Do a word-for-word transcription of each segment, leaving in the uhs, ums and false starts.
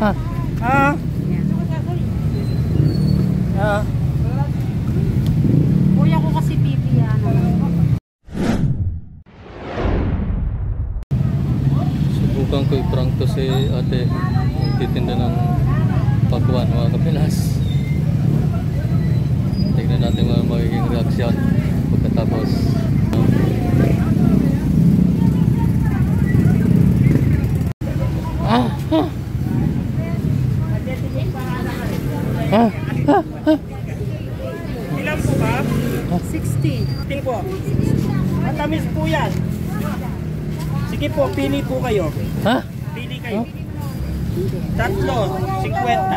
Ah. Ah. Ah. Kuya ko kasi pipi yan. Subukan ko i-prank to si ate. Magtitinda ng pagkuhan mga kapilas. Tignan natin mga magiging reaksyon pagkatapos. Ah, ah. Ah, ah, ah. Ilan po ba? sixty. Ting po. Matamis po yan. Sige po, pili po kayo. Ha? Pili kayo. Tatlo, cinquenta.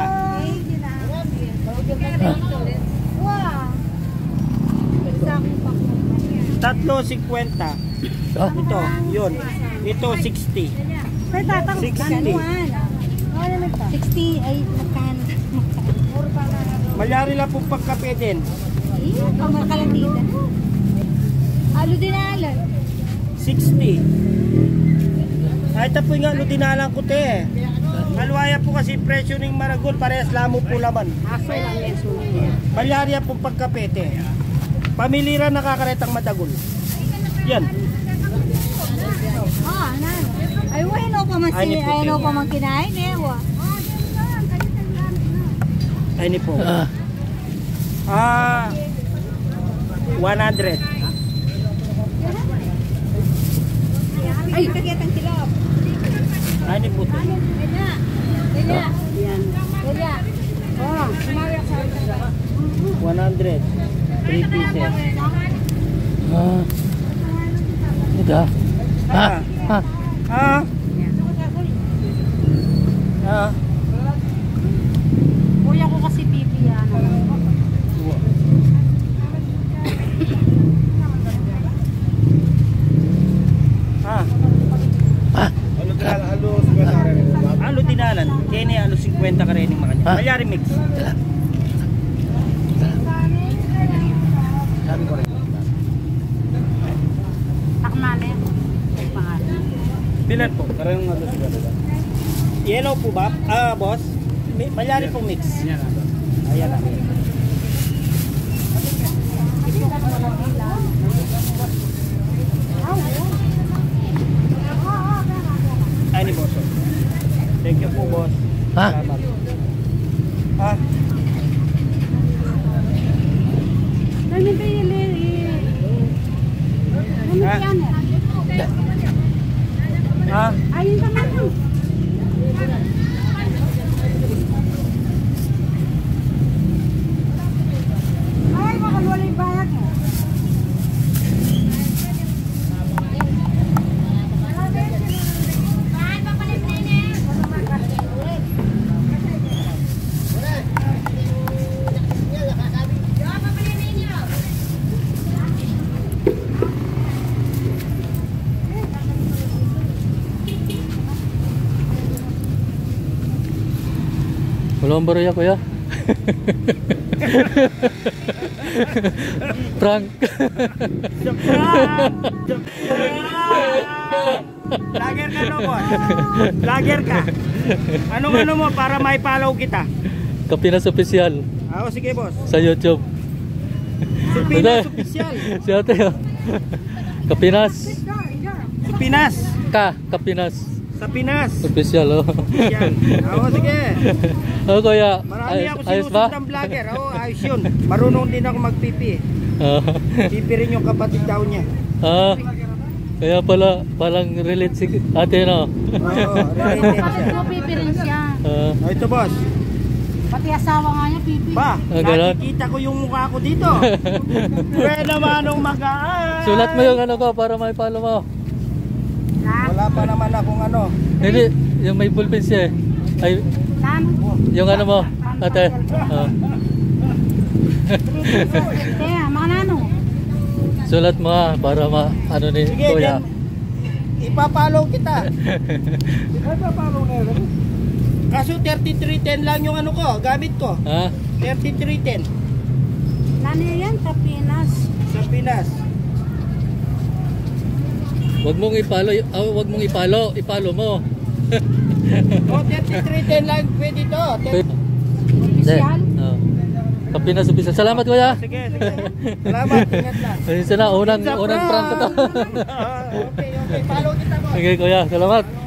Tatlo, cinquenta. Ah. Ito, yun. Ito, sixty. sixty. sixty ay magkano? Malyari lang po pagkape din. Eh, pangmakalandita. Alo din alam. sixty. Ay, ito po yung ano dinalang ko te. Alwaya po kasi presyo ng maragol. Parehas lamo po laman. Aso lang yan sulit. Malyari po pagkape te. Pamilira nakakaretang madagol. Yan. Ah, nan. Ay, wala pa man Ay, si, ni puti. ay, no pa man kinain eh, wa. Ay, ni po. Ah. Ah, one hundred. Ay, kagyatang tilap. Ay, ni puti. Kaya. Kaya. Yan. Kaya. Oh, sumari ako. one hundred. three pieces. Ah. Ito. Ah. Ah. Ah. Ah. Kuya ko kasi pipi yan. Ah. Ah. Alo dinalan. Kaya niya alo cinquenta ka rin yung makanya. Ah. Malyari mix. Takmali. Bilan po? Karayong alo siguro. Yellow po ba? Ah, boss. May- Malyari pong mix. Ayan na. Ay, ni boss. Thank you po, boss. Ah. Salamat. Ah. Dami ba yung lili? Dami Ah. yan eh. Ah. Ayun ka man. Ay, makalwala yung bayag mo. Walang barya kuya. Prank. Lager ka no, boss? Lager ka. Anong ano mo para may follow kita? Kapinas Opisyal Ah, sige, boss. sa YouTube. Supinas Oficial. Si ate. oh. Kapinas. Supinas. Ka. Kapinas Sa Pinas. Opisyal. Oh. Yan. Oo, sige. Oh, kuya. Marami Ayos, ako ayos ba? sinusundang vlogger. Oo, ayos yun. Marunong din ako magpipi. Ah. Pipi rin yung kapatid daw niya. Ah. Kaya pala palang relate si ate no. Oo, related Bakit siya. ko pipi rin siya? Ah. Oh, ito, boss. Pati asawa nga niya pipi. Ba, Ah, ganun? nakikita ko yung mukha ko dito. Pwede naman nung mag-aan. Sulat mo yung ano ko para may follow mo. Lan. Wala pa naman akong ano. Hindi, yung may ballpen siya eh. Ay, Lan. yung ano mo, ate. Ah. Kaya, mga nano. Sulat mo ha, para ma, ano ni Sige, kuya. then, ipapalaw kita. Ipapalaw na yun. Kaso thirty-three ten lang yung ano ko, gamit ko. Ha? thirty-three ten Nano yan, Kapinas. sa Pinas. Wag mong ipalo, oh, wag mong ipalo, ipalo mo. O, thirty-three ten lang pwede to. Hindi. Oh. Sa Pinas Opisal. Salamat kuya. Sige, sige. Salamat, ingat lang. Ayun na, unang, unang prank ko to. Okay, okay. Follow kita mo. Okay kuya, salamat.